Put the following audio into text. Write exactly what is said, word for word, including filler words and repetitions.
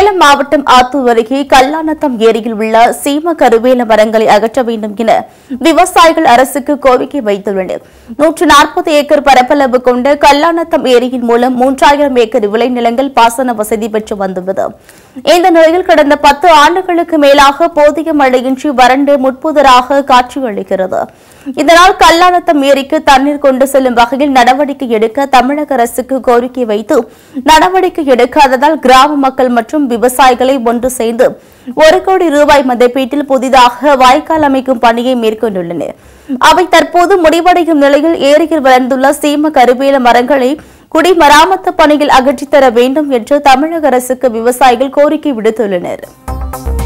சேலம் மாவட்டம் ஆத்தூர் அருகே கல்லாநத்தம் ஏரியில் உள்ள சீம கருவேல மரங்களை அகற்ற வேண்டும் என விவசாயிகள் அரசுக்கு கோரிக்கை வைத்துள்ளனர். நூற்று நாற்பது ஏக்கர் பரப்பளவு கொண்ட கல்லாநத்தம் ஏரியின் மூலம் மூன்றாயிரம் ஏக்கர் விளைநிலங்கள் பாசன வசதி பெற்று வந்துள்ளது. இந்த நிலையில் கடந்த பத்து ஆண்டுகளுக்கு மேலாக போதிய மழையின்றி வறண்டு முட்புதராக காட்சியளிக்கிறது. இதனால் கல்லாநத்தம் ஏரிக்கு தண்ணீர் கொண்டு செல்லும் வகையில் நடவடிக்கை எடுக்க தமிழக அரசுக்கு கோரிக்கை வைத்து நடவடிக்கை எடுக்காததால் கிராம மக்கள் மற்றும் விவசாயிகளை ஒன்று சேர்ந்து ஒரு கோடி ரூபாய் மதிப்பீட்டில் புதிதாக வாய்க்கால் அமைக்கும் பணியை மேற்கொண்டுள்ளனர். அவை தற்போது முடிவடையும் நிலையில் ஏரியில் வளர்ந்துள்ள சீம கருவேல மரங்களை குடிமராமத்து பணியில் அகற்றித்தர வேண்டும் என்று தமிழக அரசுக்கு விவசாயிகள் கோரிக்கை விடுத்துள்ளனர்.